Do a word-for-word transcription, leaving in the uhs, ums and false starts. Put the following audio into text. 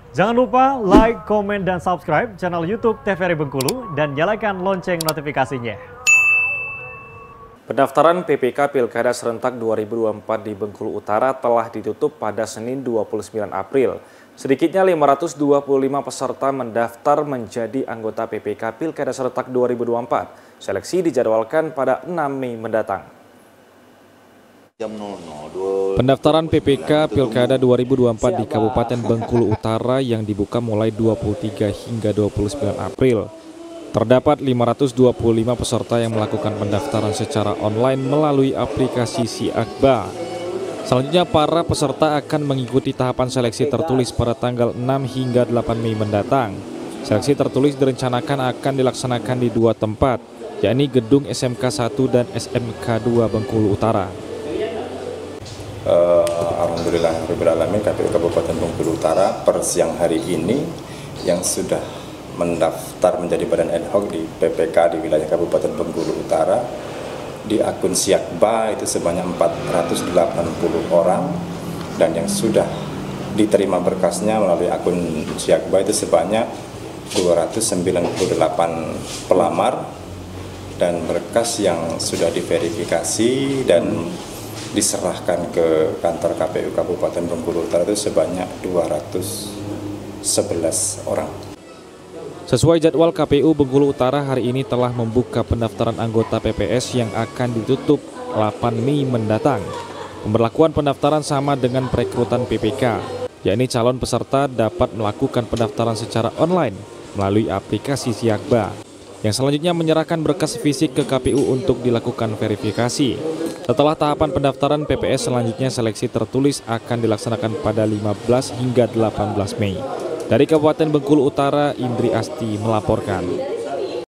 Jangan lupa like, komen, dan subscribe channel YouTube T V R I Bengkulu dan nyalakan lonceng notifikasinya. Pendaftaran P P K Pilkada Serentak dua ribu dua puluh empat di Bengkulu Utara telah ditutup pada Senin dua puluh sembilan April. Sedikitnya lima ratus dua puluh lima peserta mendaftar menjadi anggota P P K Pilkada Serentak dua ribu dua puluh empat. Seleksi dijadwalkan pada enam Mei mendatang. Pendaftaran P P K Pilkada dua ribu dua puluh empat di Kabupaten Bengkulu Utara yang dibuka mulai dua puluh tiga hingga dua puluh sembilan April. Terdapat lima ratus dua puluh lima peserta yang melakukan pendaftaran secara online melalui aplikasi Siakba. Selanjutnya para peserta akan mengikuti tahapan seleksi tertulis pada tanggal enam hingga delapan Mei mendatang. Seleksi tertulis direncanakan akan dilaksanakan di dua tempat, yakni Gedung S M K satu dan S M K dua Bengkulu Utara. Uh, Alhamdulillahirrahmanirrahim, K P U Kabupaten Bengkulu Utara per siang hari ini yang sudah mendaftar menjadi badan ad hoc di P P K di wilayah Kabupaten Bengkulu Utara di akun Siakba itu sebanyak empat ratus delapan puluh orang, dan yang sudah diterima berkasnya melalui akun Siakba itu sebanyak dua ratus sembilan puluh delapan pelamar, dan berkas yang sudah diverifikasi dan diserahkan ke kantor K P U Kabupaten Bengkulu Utara itu sebanyak dua ratus sebelas orang. Sesuai jadwal, K P U Bengkulu Utara hari ini telah membuka pendaftaran anggota P P S yang akan ditutup delapan Mei mendatang. Pemberlakuan pendaftaran sama dengan perekrutan P P K, yakni calon peserta dapat melakukan pendaftaran secara online melalui aplikasi Siakba, yang selanjutnya menyerahkan berkas fisik ke K P U untuk dilakukan verifikasi. Setelah tahapan pendaftaran P P S, selanjutnya seleksi tertulis akan dilaksanakan pada lima belas hingga delapan belas Mei. Dari Kabupaten Bengkulu Utara, Indri Asti melaporkan.